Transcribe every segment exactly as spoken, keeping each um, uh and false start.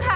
คะ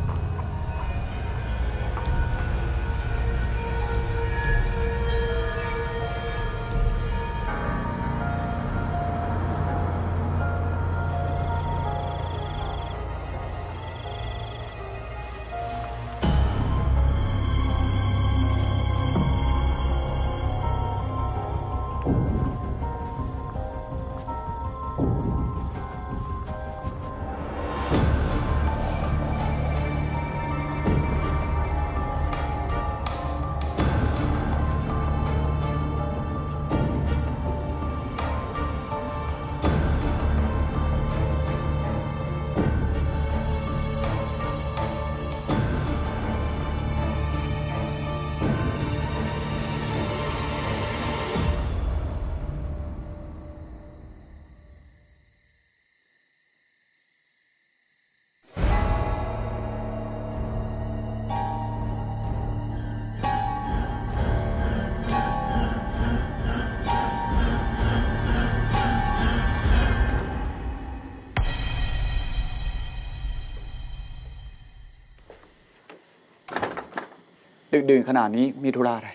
ดึกดื่นขนาดนี้มีธุระอะไร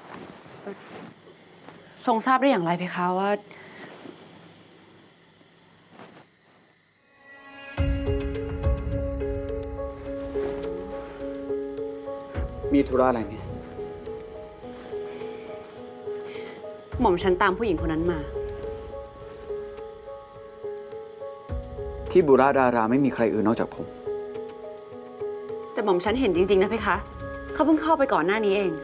ทรงทราบได้อย่างไรเพคะว่ามีธุระอะไรมิสหม่อมฉันตามผู้หญิงคนนั้นมาที่บุราดาราไม่มีใครอื่นนอกจากผมแต่หม่อมฉันเห็นจริงๆนะเพคะเขาเพิ่งเข้าไปก่อนหน้านี้เอง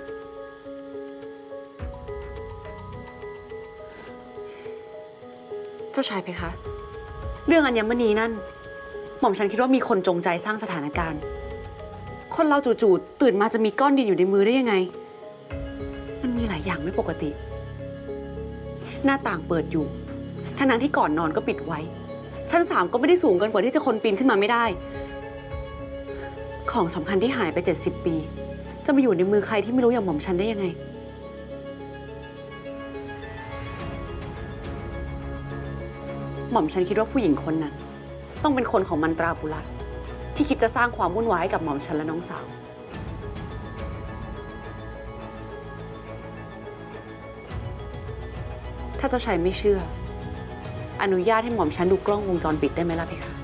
เจ้าชายเพคะเรื่องอัญมณีนั่นหม่อมฉันคิดว่ามีคนจงใจสร้างสถานการณ์คนเราจู่ๆตื่นมาจะมีก้อนดินอยู่ในมือได้ยังไงมันมีหลายอย่างไม่ปกติหน้าต่างเปิดอยู่ทั้งที่ก่อนนอนก็ปิดไว้ชั้นสามก็ไม่ได้สูงเกินกว่าที่จะคนปีนขึ้นมาไม่ได้ของสำคัญที่หายไปเจ็ดสิบปีจะมาอยู่ในมือใครที่ไม่รู้อย่างหม่อมฉันได้ยังไงหม่อมฉันคิดว่าผู้หญิงคนนั้นต้องเป็นคนของมันตราบุรัตที่คิดจะสร้างความวุ่นวายให้กับหม่อมฉันและน้องสาวถ้าเจ้าชายไม่เชื่ออนุญาตให้หม่อมฉันดูกล้องวงจรปิดได้ไหมล่ะเพคะ